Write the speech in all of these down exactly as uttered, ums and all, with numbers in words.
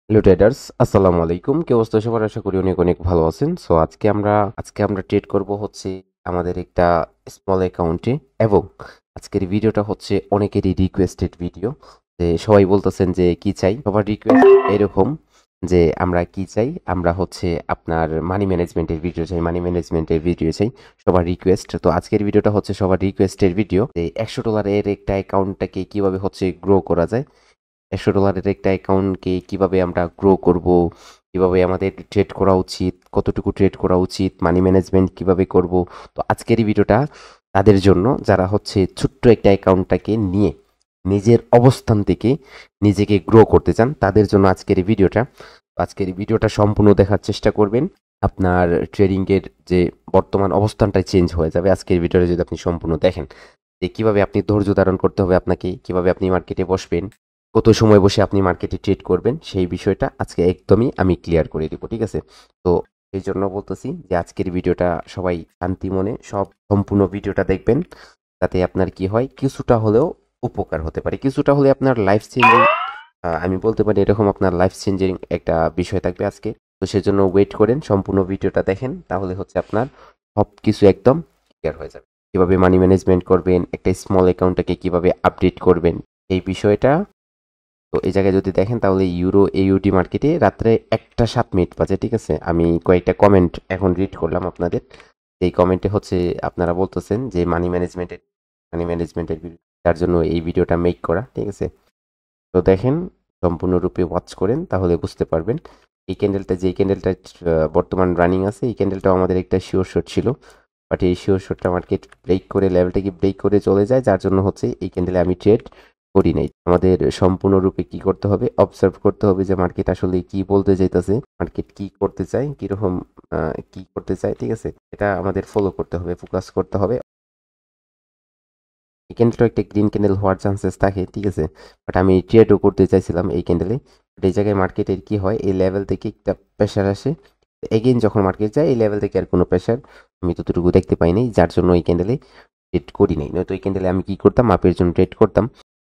Hello traders, আসসালামু আলাইকুম। কি অবস্থা সবার? আশা করি অনেক অনেক ভালো আছেন। সো আজকে আমরা আজকে আমরা ট্রেড করব হচ্ছে আমাদের একটা স্মল অ্যাকাউন্টে, এবং আজকের ভিডিওটা হচ্ছে অনেকেরই রিকোয়েস্টেড ভিডিও। যে সবাই বলতেছেন যে কি চাই, সবার রিকোয়েস্ট এরকম যে আমরা কি চাই, আমরা হচ্ছে আপনার মানি ম্যানেজমেন্টের ভিডিও চাই, মানি ম্যানেজমেন্টের ভিডিও চাই, সবার রিকোয়েস্ট। তো আজকের ভিডিওটা হচ্ছে সবার রিকোয়েস্টের ভিডিও, যে একশো ডলারের একটা অ্যাকাউন্টটাকে কিভাবে হচ্ছে গ্রো করা যায়, একশো ডলারের একটা অ্যাকাউন্টকে কিভাবে আমরা গ্রো করব, কিভাবে আমাদের ট্রেড করা উচিত, কতটুকু ট্রেড করা উচিত, মানি ম্যানেজমেন্ট কিভাবে করব। তো আজকের এই ভিডিওটা তাদের জন্য যারা হচ্ছে ছোট্ট একটা অ্যাকাউন্টটাকে নিয়ে নিজের অবস্থান থেকে নিজেকে গ্রো করতে চান, তাদের জন্য আজকের এই ভিডিওটা। আজকের এই ভিডিওটা সম্পূর্ণ দেখার চেষ্টা করবেন। আপনার ট্রেডিংয়ের যে বর্তমান অবস্থানটা চেঞ্জ হয়ে যাবে আজকের ভিডিওটা যদি আপনি সম্পূর্ণ দেখেন, যে কিভাবে আপনি ধৈর্য ধারণ করতে হবে আপনাকে, কিভাবে আপনি মার্কেটে বসবেন, কত সময় বসে আপনি মার্কেটে ট্রেড করবেন, সেই বিষয়টা আজকে একদমই আমি ক্লিয়ার করে দিব। ঠিক আছে? তো এই জন্য বলতেছি যে আজকের ভিডিওটা সবাই শান্তি মনে সব সম্পূর্ণ ভিডিওটা দেখবেন, যাতে আপনার কি হয়, কিছুটা হলেও উপকার হতে পারে, কিছুটা হলে আপনার লাইফ চেঞ্জিং, আমি বলতে পারি এরকম আপনার লাইফ চেঞ্জিং একটা বিষয় থাকবে আজকে। তো সেজন্য ওয়েট করেন, সম্পূর্ণ ভিডিওটা দেখেন, তাহলে হচ্ছে আপনার সব কিছু একদম ক্লিয়ার হয়ে যাবে। কিভাবে মানি ম্যানেজমেন্ট করবেন, একটা স্মল অ্যাকাউন্টটাকে কিভাবে আপডেট করবেন, এই বিষয়টা। তো এই জায়গায় যদি দেখেন তাহলে ইউরো এইউডি মার্কেটে রাত্রে একটা সাত মিনিট বাজে। ঠিক আছে? আমি কয়েকটা কমেন্ট এখন রিড করলাম আপনাদের। এই কমেন্টে হচ্ছে আপনারা বলতেছেন যে মানি ম্যানেজমেন্টের মানি ম্যানেজমেন্টের তার জন্য এই ভিডিওটা মেক করা। ঠিক আছে? তো দেখেন, সম্পূর্ণরূপে ওয়াচ করেন তাহলে বুঝতে পারবেন। এই ক্যান্ডেলটা, যে ক্যান্ডেলটা বর্তমান রানিং আছে, এই ক্যান্ডেলটাও আমাদের একটা শিওর শট ছিল, বাট এই শিওর শটটা মার্কেট ব্রেক করে, লেভেলটাকে ব্রেক করে চলে যায়, যার জন্য হচ্ছে এই ক্যান্ডেলে আমি ট্রেড করি নাই। আমাদের সম্পূর্ণরূপে কি করতে হবে, অবজার্ভ করতে হবে যে মার্কেট আসলে কি বলতে চাইতেছে, মার্কেট কি করতে চায়, কিরকম কি করতে চায়। ঠিক আছে? এটা আমাদের ফলো করতে হবে, ফোকাস করতে হবে। এই ক্যান্ডেলটা একটা গ্রিন ক্যান্ডেল হওয়ার চান্সেস থাকে। ঠিক আছে? বাট আমি ট্রেডও করতে চাইছিলাম এই ক্যান্ডেলে, বাট এই জায়গায় মার্কেটের কি হয়, এই লেভেল থেকে একটা প্রেশার আসে, এগেইন যখন মার্কেট যায় এই লেভেল থেকে আর কোনো প্রেশার আমি ততটুকু দেখতে পাই নাই, যার জন্য এই ক্যান্ডেলে ট্রেড করি নাই। নয়তো এই ক্যান্ডেলে আমি কি করতাম, মাপের জন্য ট্রেড করতাম।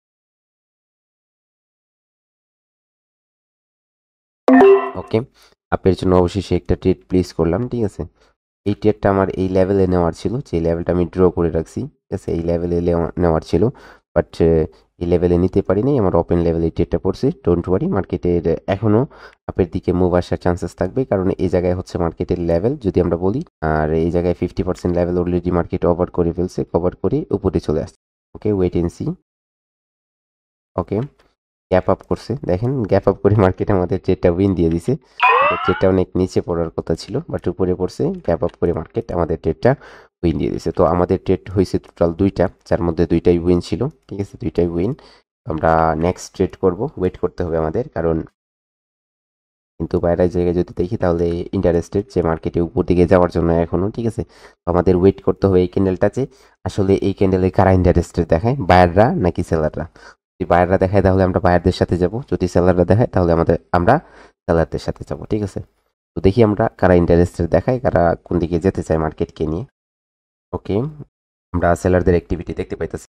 ওকে, মাপের জন্য অবশ্যই একটা ট্রেড প্লেস করলাম। ঠিক আছে? এই ট্রেডটা আমার এই লেভেলে নেওয়ার ছিল, যে লেভেলটা আমি ড্র করে রাখছি। ঠিক আছে? এই লেভেলে নেওয়ার ছিল, বাট এই লেভেলে নিতে পারিনি, আমার ওপেন লেভেলে ট্রেডটা পড়ছে। ডোন্ট ওয়ারি, মার্কেটের এখনও আপের দিকে মুভ আসার চান্সেস থাকবে, কারণ এই জায়গায় হচ্ছে মার্কেটের লেভেল যদি আমরা বলি, আর এই জায়গায় fifty percent level already market over করে ফেলছে, কভার করে উপরে চলে আসছে। Okay, wait and see. Okay, gap up করছে, দেখেন গ্যাপ আপ করে মার্কেট আমাদের ট্রেডটা উইন দিয়ে দিছে। ট্রেডটা অনেক নিচে পড়ার কথা ছিল, বাট উপরে পড়ছে, গ্যাপ আপ করে মার্কেট আমাদের ট্রেডটা উইন দিয়ে দিছে। তো আমাদের ট্রেড হয়েছে টোটাল দুইটা, যার মধ্যে দুইটাই উইন ছিল। ঠিক আছে? দুইটাই উইন। আমরা নেক্সট ট্রেড করব, ওয়েট করতে হবে আমাদের, কারণ কিন্তু বাইরের জায়গায় যদি দেখি তাহলে ইন্টারেস্টেড যে মার্কেটে উপর দিকে যাওয়ার জন্য এখনও। ঠিক আছে? তো আমাদের ওয়েট করতে হবে এই ক্যান্ডেলটা, যে আসলে এই ক্যান্ডেলে কারা ইন্টারেস্টেড দেখায়, বায়াররা নাকি সেলাররা। যদি বায়াররা দেখায় তাহলে আমরা বায়ারদের সাথে যাব, যদি সেলাররা দেখায় তাহলে আমাদের আমরা সেলারদের সাথে যাব। ঠিক আছে? তো দেখি আমরা কারা ইন্টারেস্টেড দেখায়, কারা কোন দিকে যেতে চায় মার্কেটকে নিয়ে। ওকে, আমরা সেলারদের অ্যাক্টিভিটি দেখতে পাইতেছি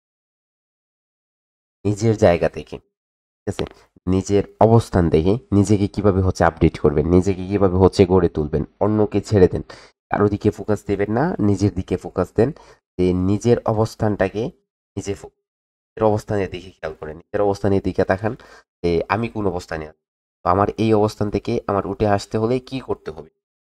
নিজের জায়গা থেকে। ঠিক আছে? নিজের অবস্থান দেখে নিজেকে কিভাবে হচ্ছে আপডেট করবেন, নিজেকে কিভাবে হচ্ছে গড়ে তুলবেন, অন্যকে ছেড়ে দেন, কারো দিকে ফোকাস দেবেন না, নিজের দিকে ফোকাস দেন। যে নিজের অবস্থানটাকে, নিজে ফো- নিজের অবস্থানের দিকে খেয়াল করেন, নিজের অবস্থানের দিকে তাকান, যে আমি কোন অবস্থানে আছি, তো আমার এই অবস্থান থেকে আমার উঠে আসতে হলে কি করতে হবে,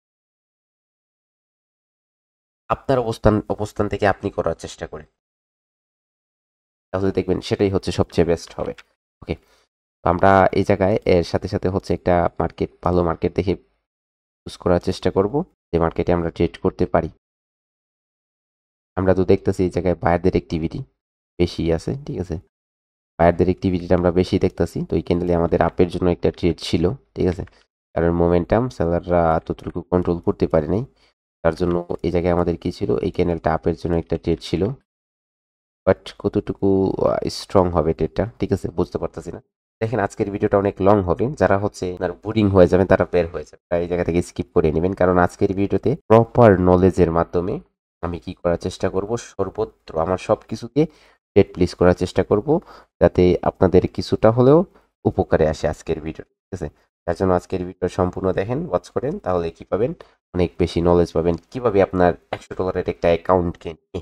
আপনার অবস্থান অবস্থান থেকে আপনি করার চেষ্টা করেন, তাহলে দেখবেন সেটাই হচ্ছে সবচেয়ে বেস্ট হবে। ওকে, তো আমরা এই জায়গায় এর সাথে সাথে হচ্ছে একটা মার্কেট, ভালো মার্কেট দেখে চুজ করার চেষ্টা করব, যে মার্কেটে আমরা ট্রেড করতে পারি। আমরা তো দেখতেছি এই জায়গায় বায়ারদের অ্যাক্টিভিটি বেশি আছে। ঠিক আছে? বায়ারদের অ্যাক্টিভিটিটা আমরা বেশি দেখতেছি, তো এই ক্যান্ডেলে আমাদের আপের জন্য একটা ট্রেড ছিল। ঠিক আছে? কারণ মোমেন্টাম সেলাররা ততটুকু কন্ট্রোল করতে পারে নাই, তার জন্য এই জায়গায় আমাদের কি ছিল, এই ক্যান্ডেলটা আপের জন্য একটা ট্রেড ছিল, বাট কতটুকু স্ট্রং হবে ট্রেডটা, ঠিক আছে, বুঝতে পারতেছি না। দেখেন আজকের ভিডিওটা অনেক লং হবে, যারা হচ্ছে আপনার বোরিং হয়ে যাবেন তারা বের হয়ে যাবে, তাই এই জায়গা থেকে স্কিপ করে নেবেন, কারণ আজকের ভিডিওতে প্রপার নলেজের মাধ্যমে আমি কি করার চেষ্টা করব, সর্বত্র আমার সব কিছুকে ডেট প্লেস করার চেষ্টা করব, যাতে আপনাদের কিছুটা হলেও উপকারে আসে আজকের ভিডিও। ঠিক আছে? তার জন্য আজকের ভিডিও সম্পূর্ণ দেখেন, ওয়াচ করেন, তাহলে কি পাবেন, অনেক বেশি নলেজ পাবেন কিভাবে আপনার একশো ডলারের একটা অ্যাকাউন্টকে নিয়ে।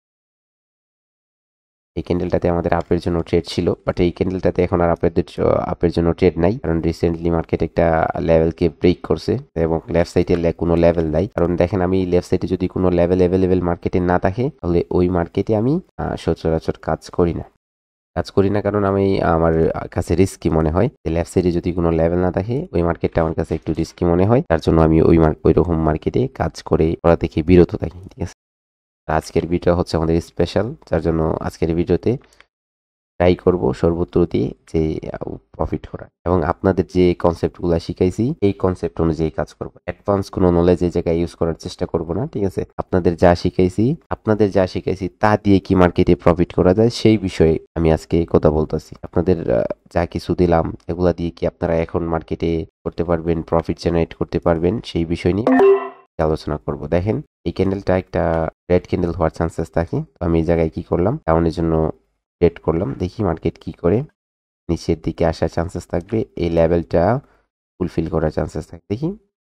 এই ক্যান্ডেলটাতে আমাদের আপের জন্য ট্রেড ছিল, বাট এই ক্যান্ডেলটাতে এখন আর আপের আপের জন্য ট্রেড নাই, কারণ রিসেন্টলি মার্কেট একটা লেভেলকে ব্রেক করছে এবং লেফট সাইডে কোনো লেভেল নাই। কারণ দেখেন, আমি লেফট সাইডে যদি কোনো লেভেল অ্যাভেলেবেল মার্কেটে না থাকে, তাহলে ওই মার্কেটে আমি সচরাচর কাজ করি না কাজ করি না কারণ আমি আমার কাছে রিস্কি মনে হয়। লেফট সাইডে যদি কোনো লেভেল না থাকে, ওই মার্কেটটা আমার কাছে একটু রিস্কি মনে হয়, তার জন্য আমি ওই ওই রকম মার্কেটে কাজ করে করা থেকে বিরত থাকি। ঠিক আছে, আজকের ভিডিও হচ্ছে আমাদের স্পেশাল, যার জন্য আজকের ভিডিওতে ট্রাই করব সর্বত্র দিয়ে যে প্রফিট করা, এবং আপনাদের যে কনসেপ্টগুলো শিখাইছি এই কনসেপ্ট অনুযায়ী কাজ করব। অ্যাডভান্স কোনো নলেজ এই জায়গায় ইউজ করার চেষ্টা করব না। ঠিক আছে, আপনাদের যা শিখাইছি আপনাদের যা শিখাইছি তা দিয়ে কি মার্কেটে প্রফিট করা যায় সেই বিষয়ে আমি আজকে কথা বলতেছি। আপনাদের যা কিছু দিলাম এগুলা দিয়ে কি আপনারা এখন মার্কেটে করতে পারবেন, প্রফিট জেনারেট করতে পারবেন, সেই বিষয় নিয়ে আলোচনা করব। দেখেন, এই ক্যান্ডেলটা একটা রেড ক্যান্ডেল হওয়ার চান্সেস থাকে, তো আমি এই জায়গায় কি করলাম, ডাউনের জন্য ট্রেড করলাম। দেখি মার্কেট কি করে, নিচের দিকে আসার চান্সেস থাকবে, এই লেভেলটা ফুলফিল করার চান্সেস থাকে। দেখি,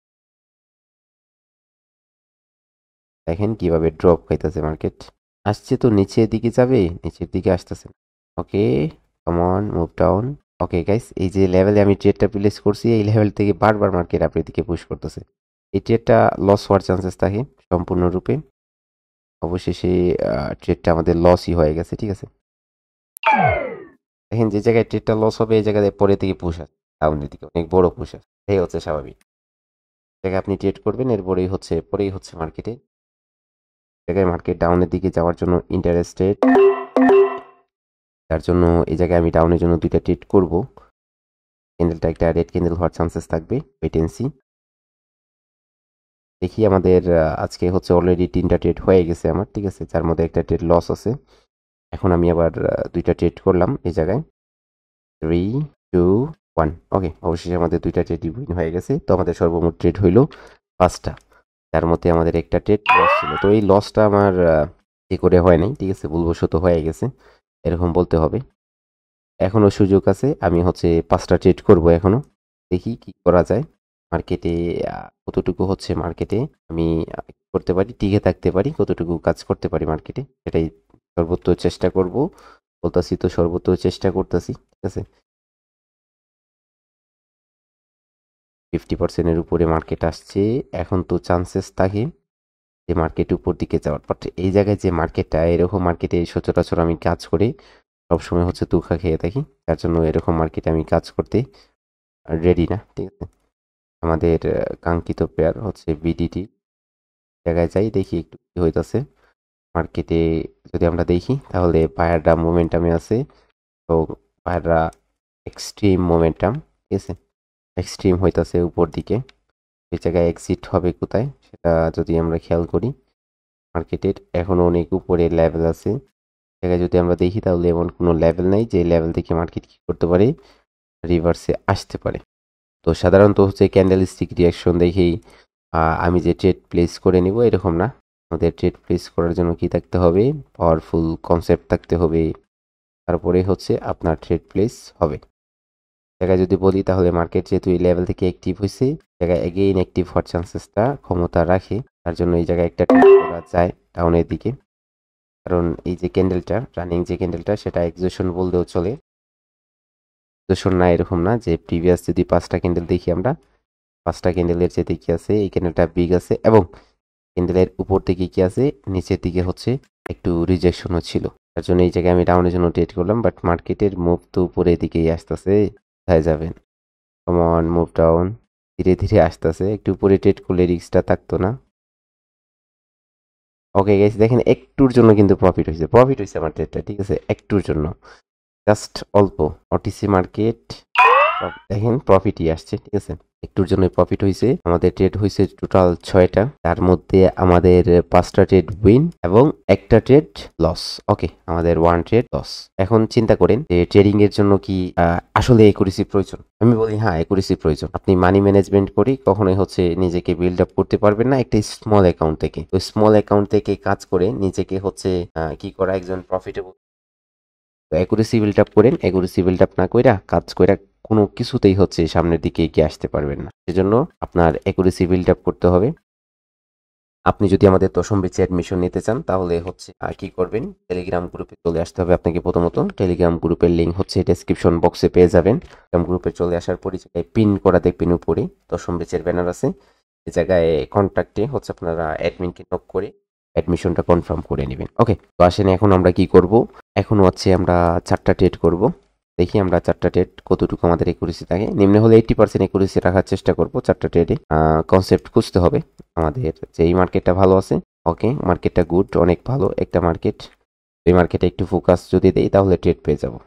দেখেন কিভাবে ড্রপ খাইতেছে মার্কেট, আসছে তো নিচের দিকে যাবে, নিচের দিকে আসতেছে। Okay, come on, move down. Okay guys, এই যে লেভেলে আমি ট্রেডটা প্লেস করছি, এই লেভেল থেকে বারবার মার্কেট আপনার দিকে পুশ করতেছে। এই ট্রেডটা লস হওয়ার চান্সেস থাকে সম্পূর্ণরূপে। অবশেষে ট্রেডটা আমাদের লসই হয়ে গেছে। ঠিক আছে, দেখেন যে জায়গায় ট্রেডটা লস হবে এই জায়গায় পরে থেকে পুশ আসে ডাউনের দিকে, অনেক বড় পুশ আসে, এই হচ্ছে স্বাভাবিক। জায়গায় আপনি ট্রেড করবেন, এরপরেই হচ্ছে পরেই হচ্ছে মার্কেটে জায়গায় মার্কেট ডাউনের দিকে যাওয়ার জন্য ইন্টারেস্টেড, তার জন্য এই জায়গায় আমি ডাউনের জন্য দুইটা ট্রেড করব। ক্যান্ডেলটা একটা রেড ক্যান্ডেল হওয়ার চান্সেস থাকবে, ওয়েট এন্ড সি। দেখি, আমাদের আজকে হচ্ছে অলরেডি তিনটা ট্রেড হয়ে গেছে আমার। ঠিক আছে, যার মধ্যে একটা ট্রেড লস আছে। এখন আমি আবার দুইটা ট্রেড করলাম এই জায়গায়, থ্রি টু ওয়ান। ওকে, অবশেষে আমাদের দুইটা ট্রেড উইন হয়ে গেছে। তো আমাদের সর্বমোট ট্রেড হইল পাঁচটা, তার মধ্যে আমাদের একটা ট্রেড লস ছিল। তো এই লসটা আমার এ করে হয় নাই, ঠিক আছে, ভুলবশত হয়ে গেছে এরকম বলতে হবে। এখনো সুযোগ আছে, আমি হচ্ছে পাঁচটা ট্রেড করব এখনো, দেখি কি করা যায় মার্কেটে, কতটুকু হচ্ছে মার্কেটে আমি করতে পারি, টিকে থাকতে পারি, কতটুকু কাজ করতে পারি মার্কেটে, সেটাই সর্বোচ্চ চেষ্টা করব। বলতাছি তো সর্বোচ্চ চেষ্টা করতেছি। ঠিক আছে, ফিফটি পার্সেন্টের উপরে মার্কেট আসছে, এখন তো চান্সেস থাকে যে মার্কেট উপর দিকে যাওয়ার। বাট এই জায়গায় যে মার্কেটটা, এরকম মার্কেটে সচরাচর আমি কাজ করে সবসময় হচ্ছে তুখা খেয়ে থাকি, তার জন্য এরকম মার্কেটে আমি কাজ করতে রেডি না। ঠিক আছে, আমাদের কাঙ্ক্ষিত পেয়ার হচ্ছে বিডিটি জায়গায় যাই, দেখি একটু কি হইতেছে মার্কেটে। যদি আমরা দেখি তাহলে বায়াররা মোমেন্টামে আছে, তো বায়াররা এক্সট্রিম মোমেন্টাম, ঠিক আছে, এক্সট্রিম হইতেছে উপর দিকে। এই জায়গায় এক্সিট হবে কোথায় সেটা যদি আমরা খেয়াল করি, মার্কেটের এখনও অনেক উপরে লেভেল আছে। জায়গায় যদি আমরা দেখি তাহলে এমন কোনো লেভেল নেই যে লেভেল থেকে মার্কেট কি করতে পারে, রিভার্সে আসতে পারে। তো সাধারণত হচ্ছে ক্যান্ডেল স্টিক রিয়াকশন দেখেই আমি যে ট্রেড প্লেস করে নিব এরকম না। আমাদের ট্রেড প্লেস করার জন্য কি থাকতে হবে, পাওয়ারফুল কনসেপ্ট থাকতে হবে, তারপরে হচ্ছে আপনার ট্রেড প্লেস হবে। জায়গায় যদি বলি তাহলে মার্কেট যেহেতু এই লেভেল থেকে অ্যাক্টিভ হয়েছে, জায়গায় এগেইন অ্যাক্টিভ হওয়ার চান্সেসটা ক্ষমতা রাখে, তার জন্য এই জায়গায় একটা ট্রেড করা যায় ডাউনের দিকে। কারণ এই যে ক্যান্ডেলটা, রানিং যে ক্যান্ডেলটা, সেটা এক্সোশন বললেও চলে। এক্সোশন না এরকম না যে প্রিভিয়াস যদি পাঁচটা ক্যান্ডেল দেখি আমরা, পাঁচটা ক্যান্ডেলের যে দিকে আছে এই ক্যান্ডেলটা বিগ আছে, এবং ক্যান্ডেলের উপর দিকে কি আছে, নিচের দিকে হচ্ছে একটু রিজেকশনও ছিল। তার জন্য এই জায়গায় আমি ডাউনের জন্য ট্রেড করলাম, বাট মার্কেটের মুভ তো উপরের দিকেই আসতেছে, কোথায় যাবেন, কমন মুভ ডাউন, ধীরে ধীরে আসতেছে, একটু উপরে ট্রেড করলে রিস্কটা থাকতো না। ওকে গাইস, দেখেন একটুর জন্য কিন্তু প্রফিট হয়েছে, প্রফিট হয়েছে আমার ট্রেডটা। ঠিক আছে, একটুর জন্য, জাস্ট অল্প। ওটিসি মার্কেট দেখেন প্রফিটই আসছে। ঠিক আছে, একটুর জন্য প্রফিট হয়েছে। আমাদের ট্রেড হয়েছে টোটাল ছয়টা, তার মধ্যে আমাদের পাঁচটা ট্রেড উইন এবং একটা ট্রেড লস। ওকে, আমাদের ওয়ান ট্রেড লস। এখন চিন্তা করেন যে ট্রেডিং এর জন্য কি আসলে একুরেসি প্রয়োজন? আমি বলি হ্যাঁ, একুরেসি প্রয়োজন। আপনি মানি ম্যানেজমেন্ট করি কখনোই হচ্ছে নিজেকে বিল্ড আপ করতে পারবেন না একটা স্মল অ্যাকাউন্ট থেকে। ওই স্মল অ্যাকাউন্ট থেকে কাজ করে নিজেকে হচ্ছে কি করা একজন প্রফিটেবল। অ্যাকুরেসি বিল্ড আপ করেন, অ্যাকুরেসি বিল্ড আপ না কইরা কাজ কইরা কোনো কিছুতেই হচ্ছে সামনের দিকে এগিয়ে আসতে পারবেন না। সেজন্য আপনার অ্যাকুরেসি বিল্ড আপ করতে হবে। আপনি যদি আমাদের দশম ব্যাচে অ্যাডমিশন নিতে চান তাহলে হচ্ছে আর কি করবেন, টেলিগ্রাম গ্রুপে চলে আসতে হবে আপনাকে। প্রথমত টেলিগ্রাম গ্রুপের লিঙ্ক হচ্ছে ডেসক্রিপশন বক্সে পেয়ে যাবেন। টেলিগ্রাম গ্রুপে চলে আসার পরে জায়গায় পিন করা দেখবেন উপরে দশম ব্যাচের ব্যানার আছে, এই জায়গায় কন্ট্যাক্টে হচ্ছে আপনারা অ্যাডমিনকে নক করে অ্যাডমিশনটা কনফার্ম করে নেবেন। ওকে, তো আসেন এখন আমরা কি করব, এখন হচ্ছে আমরা চারটা টেট করব। দেখি আমরা চারটা টেট কতটুকু আমাদের একুরেসি থাকে। নিম্নে হলে এইট্টি পার্সেন্ট একুরেসি রাখার চেষ্টা করব চারটা টেটে। কনসেপ্ট খুঁজতে হবে আমাদের যে এই মার্কেটটা ভালো আছে। ওকে, মার্কেটটা গুড, অনেক ভালো একটা মার্কেট। এই মার্কেটে একটু ফোকাস যদি দেই তাহলে ট্রেড পেয়ে যাব।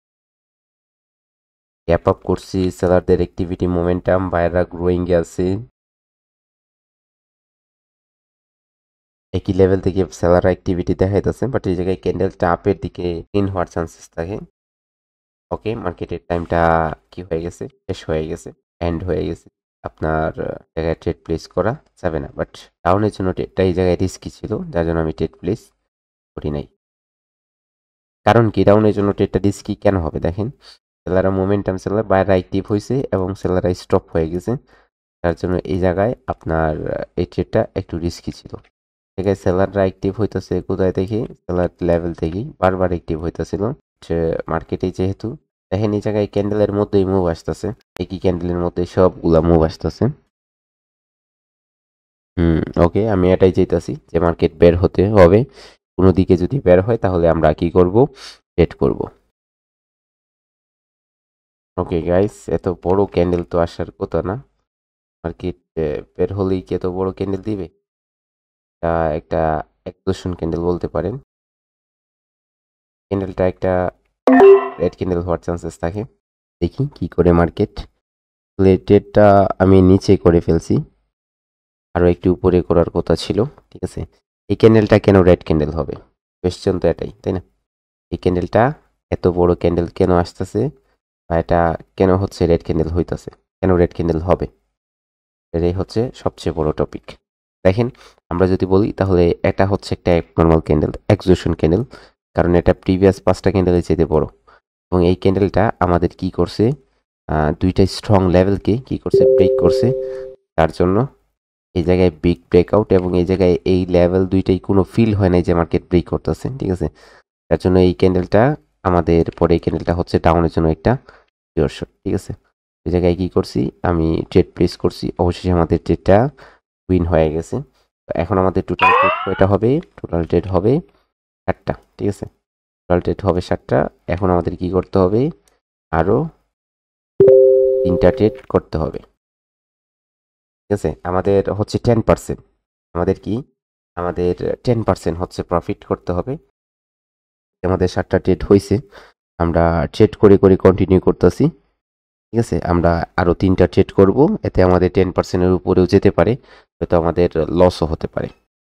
গ্যাপ আপ করছি, সেলারদের অ্যাক্টিভিটি মোমেন্টাম, বায়াররা গ্রোয়িং এ আছে। একই লেভেল থেকে সেলার অ্যাক্টিভিটি দেখাইতেছে, বাট এই জায়গায় ক্যান্ডেলটা আপের দিকে ইন হওয়ার চান্সেস থাকে। ওকে, মার্কেটের টাইমটা কি হয়ে গেছে, শেষ হয়ে গেছে, এন্ড হয়ে গেছে। আপনার জায়গায় ট্রেড প্লেস করা যাবে না, বাট ডাউনের জন্য ট্রেডটা এই জায়গায় রিস্কি ছিল, যার জন্য আমি ট্রেড প্লেস করি নাই। কারণ কি ডাউনের জন্য ট্রেডটা রিস্কি কেন হবে দেখেন, সেলাররা মোমেন্টাম সেলার বাইরে অ্যাক্টিভ হয়েছে এবং সেলাররা স্টপ হয়ে গেছে, তার জন্য এই জায়গায় আপনার এই ট্রেডটা একটু রিস্কি ছিল। জায়গায় সেলাররা অ্যাক্টিভ হইতেছে কোথায় দেখি, সেলার লেভেল থেকেই বারবার অ্যাক্টিভ হইতেছিল মার্কেটে। যেহেতু দেখেন এই জায়গায় ক্যান্ডেলের মধ্যেই মুভ আসতেছে, একই ক্যান্ডেলের মধ্যে সবগুলা মুভ আসতেছে। হুম, ওকে, আমি এটাই চাইতেছি যে মার্কেট বের হতে হবে। কোনো দিকে যদি বের হয় তাহলে আমরা কি করব, ট্রেড করব। ওকে গাইস, এত বড় ক্যান্ডেল তো আসার কথা না, মার্কেট বের হলেই কি এত বড় ক্যান্ডেল দিবে? এটা একটা এক্সপ্লোশন ক্যান্ডেল বলতে পারেন। ক্যান্ডেলটা একটা রেড ক্যান্ডেল হওয়ার চান্সেস থাকে। দেখি কি করে মার্কেট। ট্রেডটা আমি নিচে করে ফেলছি, আরও একটু উপরে করার কথা ছিল। ঠিক আছে, এই ক্যান্ডেলটা কেন রেড ক্যান্ডেল হবে, কোয়েশ্চেন তো এটাই, তাই না? এই ক্যান্ডেলটা এত বড় ক্যান্ডেল কেন আসতেছে, বা এটা কেন হচ্ছে রেড ক্যান্ডেল হইতেছে, কেন রেড ক্যান্ডেল হবে, এটাই হচ্ছে সবচেয়ে বড় টপিক। দেখেন আমরা যদি বলি তাহলে এটা হচ্ছে একটা নর্মাল ক্যান্ডেল, এক্সোশন ক্যান্ডেল, কারণ এটা প্রিভিয়াস পাঁচটা ক্যান্ডেলের চেয়ে বড়। এবং এই ক্যান্ডেলটা আমাদের কি করছে, দুইটা স্ট্রং লেভেলকে কি করছে, ব্রেক করছে। তার জন্য এই জায়গায় বিগ ব্রেকআউট, এবং এই জায়গায় এই লেভেল দুইটাই কোনো ফিল হয় নাই যে মার্কেট ব্রেক করতেছে। ঠিক আছে, তার জন্য এই ক্যান্ডেলটা আমাদের পরে এই ক্যান্ডেলটা হচ্ছে ডাউনের জন্য একটা পিওর শট। ঠিক আছে, এই জায়গায় কি করছি, আমি ট্রেড প্লেস করছি, অবশেষে আমাদের ট্রেডটা উইন হয়ে গেছে। তো এখন আমাদের টোটাল ট্রেড কয়টা হবে, টোটাল ট্রেড হবে সাতটা। ঠিক আছে, টোটাল ট্রেড হবে সাতটা। এখন আমাদের কি করতে হবে, আরও তিনটা ট্রেড করতে হবে। ঠিক আছে, আমাদের হচ্ছে টেন পার্সেন্ট, আমাদের কি আমাদের টেন পার্সেন্ট হচ্ছে প্রফিট করতে হবে। আমাদের সাতটা ট্রেড হয়েছে, আমরা ট্রেড করে করে কন্টিনিউ করতেছি। ঠিক আছে, আমরা আরও তিনটা ট্রেড করব, এতে আমাদের টেন পার্সেন্টের উপরেও যেতে পারে, হয়তো আমাদের লসও হতে পারে।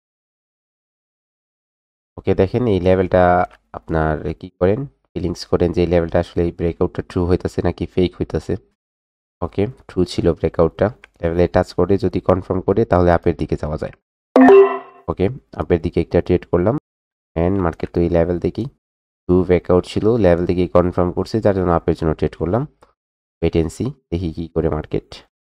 ওকে, দেখেন এই লেভেলটা আপনার কি করেন, ফিলিংস করেন যে এই লেভেলটা আসলে এই ব্রেকআউটটা ট্রু হইতেছে নাকি ফেক হইতেছে। ওকে, ট্রু ছিল ব্রেকআউটটা, লেভেলে টাচ করে যদি কনফার্ম করে তাহলে আপের দিকে যাওয়া যায়। ওকে, আপের দিকে একটা ট্রেড করলাম, অ্যান্ড মার্কেট তো এই লেভেল দেখি ট্রু ব্রেকআউট ছিল, লেভেল থেকে কনফার্ম করছে, যার জন্য আপের জন্য ট্রেড করলাম। ওয়েট এন্ড সি, দেখি কি করে মার্কেট।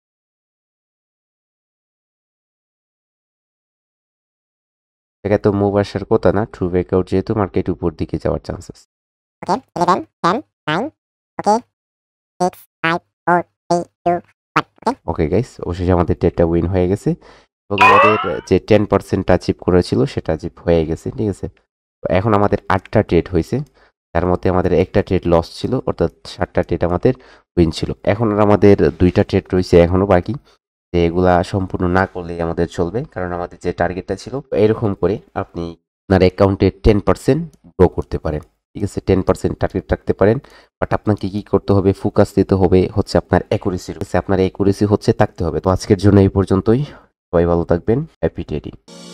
এটা তো মুভ আসার কথা না, ট্রু ব্রেকআউট যেহেতু মার্কেট উপর দিকে যাওয়ার chances. Okay, eleven, ten, nine, okay, six, five, four, three, two, one, okay. Okay guys, অবশেষে আমাদের ট্রেডটা উইন হয়ে গেছে, এবং আমাদের যে টেন পার্সেন্ট অ্যাচিভ করেছিল সেটা অ্যাচিভ হয়ে গেছে। ঠিক আছে, তো এখন আমাদের আটটা ট্রেড হয়েছে, তার মধ্যে আমাদের একটা ট্রেড লস ছিল, অর্থাৎ সাতটা ট্রেড আমাদের উইন ছিল। এখন আর আমাদের দুইটা ট্রেড রয়েছে এখনও বাকি, যে এগুলা সম্পূর্ণ না করলেই আমাদের চলবে, কারণ আমাদের যে টার্গেটটা ছিল এরকম করে আপনি আপনার অ্যাকাউন্টে টেন পার্সেন্ট গ্রো করতে পারেন। ঠিক আছে, টেন পার্সেন্ট টার্গেট রাখতে পারেন, বাট আপনাকে কি করতে হবে, ফোকাস দিতে হবে হচ্ছে আপনার অ্যাকুরেসির, আপনার অ্যাকুরেসি হচ্ছে থাকতে হবে। তো আজকের জন্য এই পর্যন্তই, সবাই ভালো থাকবেন, হ্যাপি ট্রেডিং।